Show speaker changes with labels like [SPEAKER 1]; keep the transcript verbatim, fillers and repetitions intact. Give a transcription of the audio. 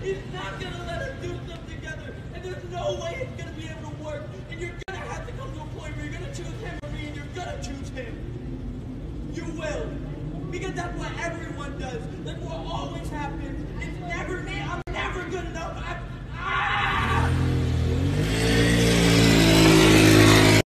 [SPEAKER 1] He's not going to let us do stuff together. And there's no way it's going to be able to work. And you're going to have to come to a point where you're going to choose him or me, and you're going to choose him. You will. Because that's what everyone does. That's what always happens. It's never me. I'm